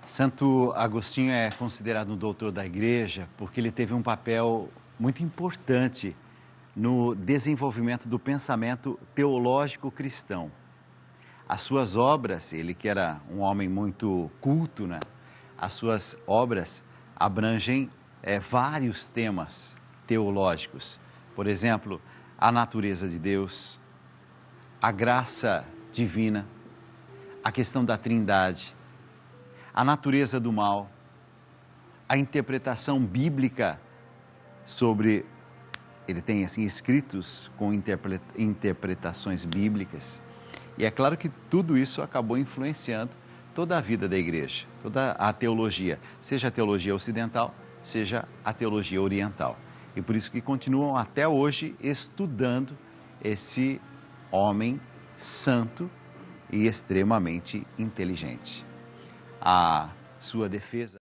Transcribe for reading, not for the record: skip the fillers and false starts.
Santo Agostinho é considerado um doutor da Igreja porque ele teve um papel muito importante no desenvolvimento do pensamento teológico cristão. As suas obras, ele que era um homem muito culto, né? As suas obras abrangem vários temas teológicos. Por exemplo, a natureza de Deus, a graça divina, a questão da Trindade, a natureza do mal, a interpretação bíblica sobre... Ele tem assim escritos com interpretações bíblicas. E é claro que tudo isso acabou influenciando toda a vida da igreja, toda a teologia, seja a teologia ocidental, seja a teologia oriental. E por isso que continuam até hoje estudando esse homem santo e extremamente inteligente. A sua defesa...